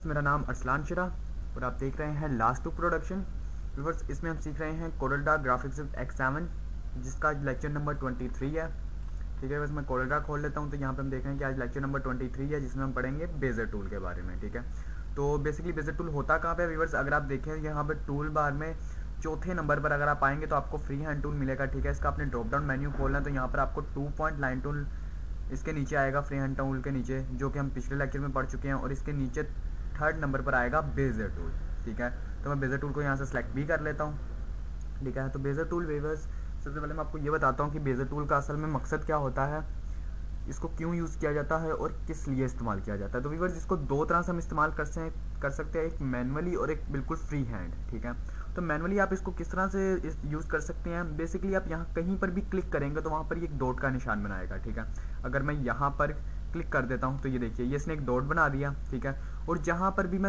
मेरा नाम अरसलान शिरा और आप देख रहे हैं लास्ट टू प्रोडक्शन व्यूअर्स। इसमें हम सीख रहे हैं कोरलड्रा ग्राफिक्स X7 जिसका लेक्चर नंबर 23 है। ठीक है, बस मैं कोरलड्रा खोल लेता हूं। तो यहाँ पे हम देख रहे हैं कि आज लेक्चर नंबर 23 है जिसमें हम पढ़ेंगे बेजर टूल के बारे में। ठीक है, तो बेसिकली बेजर टूल होता कहाँ पे व्यूअर्स, अगर आप देखें यहाँ पर टूल बार में चौथे नंबर पर अगर आप आएंगे तो आपको फ्री हैंड टूल मिलेगा। ठीक है, इसका आपने ड्रॉप डाउन मेन्यू खोलना है तो यहाँ पर आपको 2 पॉइंट लाइन टूल इसके नीचे आएगा, फ्री हैंड टूल के नीचे, जो कि हम पिछले लेक्चर में पढ़ चुके हैं। और इसके नीचे थर्ड नंबर पर आएगा बेजर टूल। ठीक है, तो मैं बेजर टूल को यहाँ से सेलेक्ट भी कर लेता हूँ। ठीक है, तो बेजर टूल व्यूअर्स, सबसे पहले मैं आपको ये बताता हूँ कि बेजर टूल का असल में मकसद क्या होता है, इसको क्यों यूज़ किया जाता है और किस लिए इस्तेमाल किया जाता है। तो व्यूअर्स, इसको दो तरह से हम इस्तेमाल कर सकते हैं, एक मैनुअली और एक बिल्कुल फ्री हैंड। ठीक है, तो मैनुअली आप इसको किस तरह से यूज़ कर सकते हैं। बेसिकली आप यहाँ कहीं पर भी क्लिक करेंगे तो वहाँ पर एक डॉट का निशान बनाएगा। ठीक है, अगर मैं यहाँ पर क्लिक कर देता हूँ तो ये देखिए, ये इसने एक डॉट बना दिया। ठीक है, और जहाँ पर भी मैं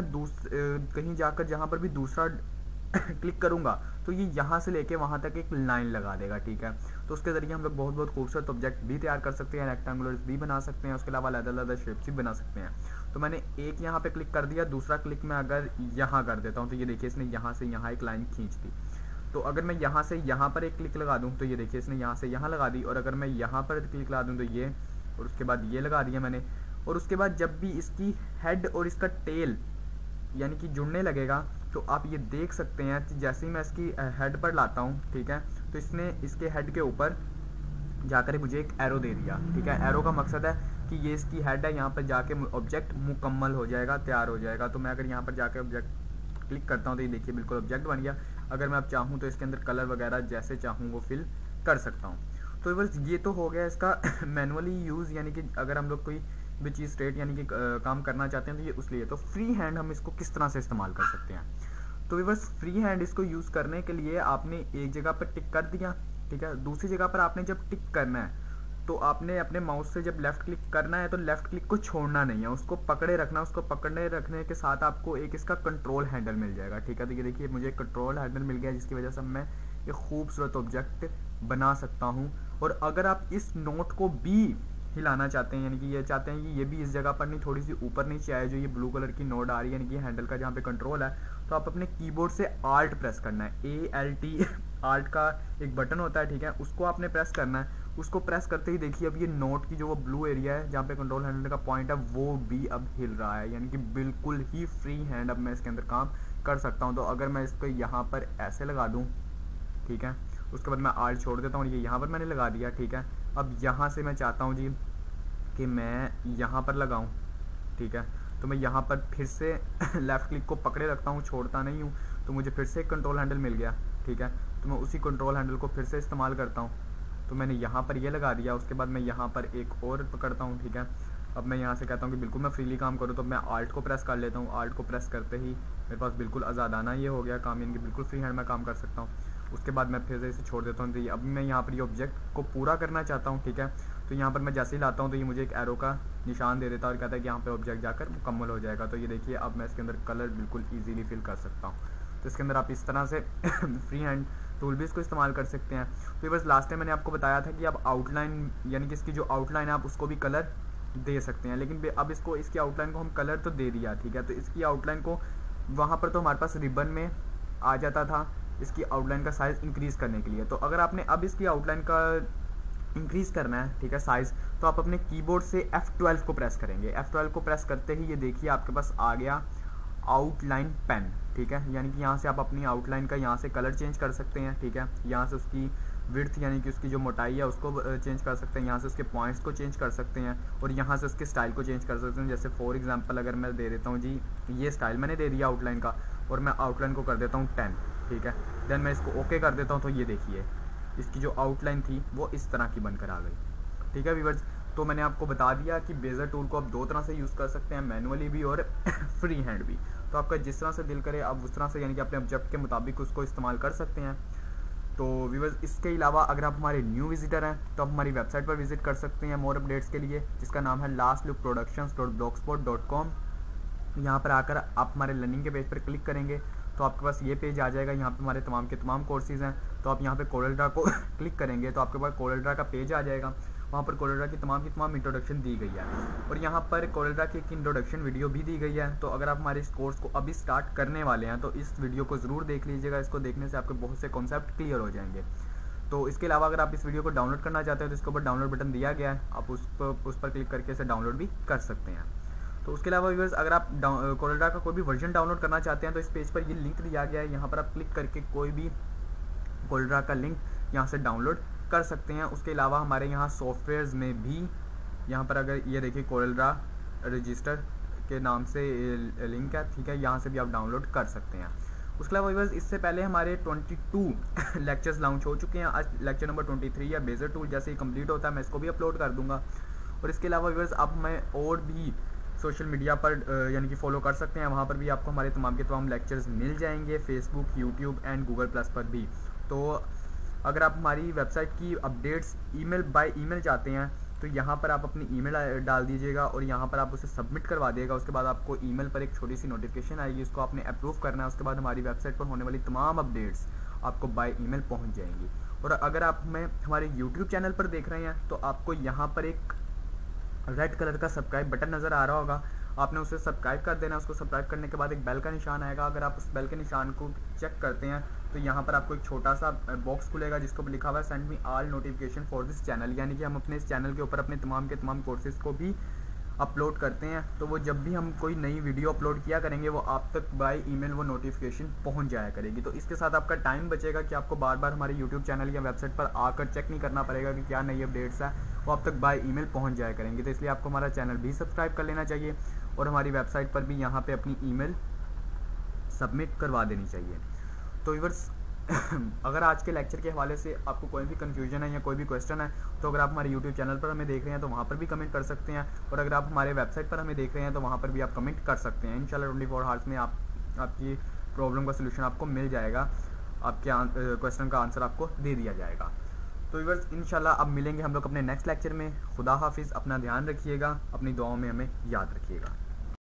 कहीं जाकर जहाँ पर भी दूसरा क्लिक करूंगा तो ये यहाँ से लेके वहाँ तक एक लाइन लगा देगा। ठीक है, तो उसके ज़रिए हम लोग बहुत बहुत खूबसूरत ऑब्जेक्ट भी तैयार कर सकते हैं, रेक्टेंगुलर्स भी बना सकते हैं, उसके अलावा अलग अलग शेप्स भी बना सकते हैं। तो मैंने एक यहाँ पे क्लिक कर दिया, दूसरा क्लिक मैं अगर यहाँ कर देता हूँ तो ये देखिए इसने यहाँ से यहाँ एक लाइन खींच दी। तो अगर मैं यहाँ से यहाँ पर एक क्लिक लगा दूँ तो ये देखिए इसने यहाँ से यहाँ लगा दी। और अगर मैं यहाँ पर क्लिक लगा दूँ तो ये, और उसके बाद ये लगा दिया मैंने। और उसके बाद जब भी इसकी हेड और इसका टेल यानी कि जुड़ने लगेगा तो आप ये देख सकते हैं कि जैसे ही मैं इसकी हेड पर लाता हूँ, ठीक है, तो इसने इसके हेड के ऊपर जाकर मुझे एक एरो दे दिया। ठीक है, एरो का मकसद है कि ये इसकी हेड है, यहाँ पर जाके ऑब्जेक्ट मुकम्मल हो जाएगा, तैयार हो जाएगा। तो मैं अगर यहाँ पर जाकर ऑब्जेक्ट क्लिक करता हूँ तो ये देखिए बिल्कुल ऑब्जेक्ट बन गया। अगर मैं अब चाहूँ तो इसके अंदर कलर वगैरह जैसे चाहूँ वो फिल कर सकता हूँ। तो बस ये तो हो गया इसका मैनुअली यूज़, यानी कि अगर हम लोग कोई भी चीज़ स्ट्रेट यानी कि काम करना चाहते हैं तो ये उसलिए। तो फ्री हैंड हम इसको किस तरह से इस्तेमाल कर सकते हैं। तो बस फ्री हैंड इसको यूज़ करने के लिए आपने एक जगह पर टिक कर दिया। ठीक है, दूसरी जगह पर आपने जब टिक करना है तो आपने अपने माउस से जब लेफ्ट क्लिक करना है तो लेफ्ट क्लिक को छोड़ना नहीं है, उसको पकड़े रखना। उसको पकड़े रखने के साथ आपको एक इसका कंट्रोल हैंडल मिल जाएगा। ठीक है, तो ये देखिए मुझे एक कंट्रोल हैंडल मिल गया जिसकी वजह से मैं एक खूबसूरत ऑब्जेक्ट बना सकता हूँ। और अगर आप इस नोट को भी हिलाना चाहते हैं, यानी कि ये चाहते हैं कि ये भी इस जगह पर नहीं, थोड़ी सी ऊपर नीचे आए, जो ये ब्लू कलर की नोट आ रही है यानी कि हैंडल का जहाँ पे कंट्रोल है, तो आप अपने कीबोर्ड से आल्ट प्रेस करना है। ALT आल्ट का एक बटन होता है। ठीक है, उसको आपने प्रेस करना है। उसको प्रेस करते ही देखिए अब ये नोट की जो वो ब्लू एरिया है जहाँ पे कंट्रोल हैंडल का पॉइंट है वो भी अब हिल रहा है, यानी कि बिल्कुल ही फ्री हैंड अब मैं इसके अंदर काम कर सकता हूँ। तो अगर मैं इसको यहाँ पर ऐसे लगा दूँ, ठीक है, उसके बाद मैं आल्ट छोड़ देता हूँ, ये यहाँ पर मैंने लगा दिया। ठीक है, अब यहाँ से मैं चाहता हूँ जी कि मैं यहाँ पर लगाऊँ। ठीक है, तो मैं यहाँ पर फिर से लेफ़्ट क्लिक को पकड़े रखता हूँ, छोड़ता नहीं हूँ, तो मुझे फिर से एक कंट्रोल हैंडल मिल गया। ठीक है, तो मैं उसी कंट्रोल हैंडल को फिर से इस्तेमाल करता हूँ। तो मैंने यहाँ पर ये लगा दिया, उसके बाद मैं यहाँ पर एक और पकड़ता हूँ। ठीक है, अब मैं यहाँ से कहता हूँ कि बिल्कुल मैं फ्रीली काम करूँ, तो मैं आल्ट को प्रेस कर लेता हूँ। आल्ट को प्रेस करते ही मेरे पास बिल्कुल आज़ादाना ये हो गया काम, यानी कि बिल्कुल फ्री हैंड में काम कर सकता हूँ। उसके बाद मैं फिर से इसे छोड़ देता हूँ। तो ये अब मैं यहाँ पर ये ऑब्जेक्ट को पूरा करना चाहता हूँ। ठीक है, तो यहाँ पर मैं जैसे ही लाता हूँ तो ये मुझे एक एरो का निशान दे देता है और कहता है कि यहाँ पे ऑब्जेक्ट जाकर मुकम्मल हो जाएगा। तो ये देखिए अब मैं इसके अंदर कलर बिल्कुल इजीली फिल कर सकता हूँ। तो इसके अंदर आप इस तरह से फ्री हैंड टूल भी इसको इस्तेमाल कर सकते हैं। तो बस लास्ट टाइम मैंने आपको बताया था कि आप आउटलाइन यानी कि इसकी जो आउटलाइन है आप उसको भी कलर दे सकते हैं, लेकिन अब इसकी आउटलाइन को हम कलर तो दे दिया। ठीक है, तो इसकी आउटलाइन को वहाँ पर तो हमारे पास रिबन में आ जाता था इसकी आउटलाइन का साइज़ इंक्रीज़ करने के लिए। तो अगर आपने अब इसकी आउटलाइन का इंक्रीज़ करना है, ठीक है, साइज़, तो आप अपने कीबोर्ड से F12 को प्रेस करेंगे। F12 को प्रेस करते ही ये देखिए आपके पास आ गया आउटलाइन पेन। ठीक है, यानी कि यहाँ से आप अपनी आउटलाइन का यहाँ से कलर चेंज कर सकते हैं। ठीक है, यहाँ से उसकी विड्थ यानी कि उसकी जो मोटाई है उसको चेंज कर सकते हैं, यहाँ से उसके पॉइंट्स को चेंज कर सकते हैं और यहाँ से उसके स्टाइल को चेंज कर सकते हैं। जैसे फॉर एग्जांपल अगर मैं दे देता हूँ जी, ये स्टाइल मैंने दे दिया आउटलाइन का और मैं आउटलाइन को कर देता हूँ 10। ठीक है, देन मैं इसको ओके कर देता हूँ तो ये देखिए इसकी जो आउटलाइन थी वो इस तरह की बनकर आ गई। ठीक है व्यूअर्स, तो मैंने आपको बता दिया कि बेजर टूल को आप दो तरह से यूज़ कर सकते हैं, मैनुअली भी और फ्री हैंड भी। तो आपका जिस तरह से दिल करे आप उस तरह से यानी कि अपने ऑब्जेक्ट के मुताबिक उसको इस्तेमाल कर सकते हैं। तो व्यूअर्स, इसके अलावा अगर आप हमारे न्यू विजिटर हैं तो आप हमारी वेबसाइट पर विजिट कर सकते हैं मोर अपडेट्स के लिए, जिसका नाम है lastlookproductions.blogspot.com। यहाँ पर आकर आप हमारे लर्निंग के पेज पर क्लिक करेंगे तो आपके पास ये पेज आ जाएगा। यहाँ पे हमारे तमाम के तमाम कोर्सेज़ हैं। तो आप यहाँ पे कोरलड्रा को क्लिक करेंगे तो आपके पास कोरलड्रा का पेज आ जाएगा वहाँ पर कोलेड्रा की तमाम इंट्रोडक्शन दी गई है, और यहाँ पर कोलेड्रा की एक इंट्रोडक्शन वीडियो भी दी गई है। तो अगर आप हमारे इस कोर्स को अभी स्टार्ट करने वाले हैं तो इस वीडियो को ज़रूर देख लीजिएगा, इसको देखने से आपके बहुत से कॉन्सेप्ट क्लियर हो जाएंगे। तो इसके अलावा अगर आप इस वीडियो को डाउनलोड करना चाहते हैं तो इसके ऊपर डाउनलोड बटन दिया गया है, आप उस पर क्लिक करके इसे डाउनलोड भी कर सकते हैं। तो उसके अलावा व्यूअर्स, अगर आप कोलेड्रा का कोई भी वर्जन डाउनलोड करना चाहते हैं तो इस पेज पर ये लिंक दिया गया है, यहाँ पर आप क्लिक करके कोई भी कोलेड्रा का लिंक यहाँ से डाउनलोड कर सकते हैं। उसके अलावा हमारे यहाँ सॉफ्टवेयर्स में भी, यहाँ पर अगर ये देखिए कोलेड्रा रजिस्टर के नाम से लिंक है, ठीक है, यहाँ से भी आप डाउनलोड कर सकते हैं। उसके अलावा व्यूअर्स, इससे पहले हमारे 22 लेक्चर्स लॉन्च हो चुके हैं। आज लेक्चर नंबर 23 या बेजर टूल जैसे ही कंप्लीट होता है मैं इसको भी अपलोड कर दूंगा। और इसके अलावा व्यूअर्स, आप हमें और भी सोशल मीडिया पर यानी कि फॉलो कर सकते हैं, वहाँ पर भी आपको हमारे तमाम के तमाम लेक्चर्स मिल जाएंगे, Facebook, YouTube and Google plus पर भी। तो अगर आप हमारी वेबसाइट की अपडेट्स बाय ईमेल चाहते हैं तो यहाँ पर आप अपनी ईमेल डाल दीजिएगा और यहाँ पर आप उसे सबमिट करवा दिएगा। उसके बाद आपको ईमेल पर एक छोटी सी नोटिफिकेशन आएगी, उसको आपने अप्रूव करना है। उसके बाद हमारी वेबसाइट पर होने वाली तमाम अपडेट्स आपको बाय ईमेल पहुँच जाएंगी। और अगर आप हमें हमारे यूट्यूब चैनल पर देख रहे हैं तो आपको यहाँ पर एक रेड कलर का सब्सक्राइब बटन नज़र आ रहा होगा, आपने उसे सब्सक्राइब कर देना। उसको सब्सक्राइब करने के बाद एक बेल का निशान आएगा, अगर आप उस बेल के निशान को चेक करते हैं तो यहाँ पर आपको एक छोटा सा बॉक्स खुलेगा जिसको लिखा हुआ है send me all notification for this channel, यानी कि हम अपने इस चैनल के ऊपर अपने तमाम के तमाम कोर्सेज को भी अपलोड करते हैं। तो वो जब भी हम कोई नई वीडियो अपलोड किया करेंगे वो आप तक बाय ईमेल वो नोटिफिकेशन पहुंच जाया करेगी। तो इसके साथ आपका टाइम बचेगा कि आपको बार बार हमारे यूट्यूब चैनल या वेबसाइट पर आकर चेक नहीं करना पड़ेगा कि क्या नई अपडेट्स है, वो आप तक बाय ईमेल पहुंच जाया करेंगे। तो इसलिए आपको हमारा चैनल भी सब्सक्राइब कर लेना चाहिए और हमारी वेबसाइट पर भी यहाँ पर अपनी ईमेल सबमिट करवा देनी चाहिए। तो व्यूअर्स, अगर आज के लेक्चर के हवाले से आपको कोई भी कन्फ्यूजन है या कोई भी क्वेश्चन है तो अगर आप हमारे यूट्यूब चैनल पर हमें देख रहे हैं तो वहाँ पर भी कमेंट कर सकते हैं, और अगर आप हमारे वेबसाइट पर हमें देख रहे हैं तो वहाँ पर भी आप कमेंट कर सकते हैं। इंशाल्लाह 24 आवर्स में आपकी प्रॉब्लम का सलूशन आपको मिल जाएगा, आपके क्वेश्चन का आंसर आपको दे दिया जाएगा। तो व्यूअर्स, इंशाल्लाह अब मिलेंगे हम लोग अपने नेक्स्ट लेक्चर में। खुदा हाफिज़, अपना ध्यान रखिएगा, अपनी दुआओं में हमें याद रखिएगा।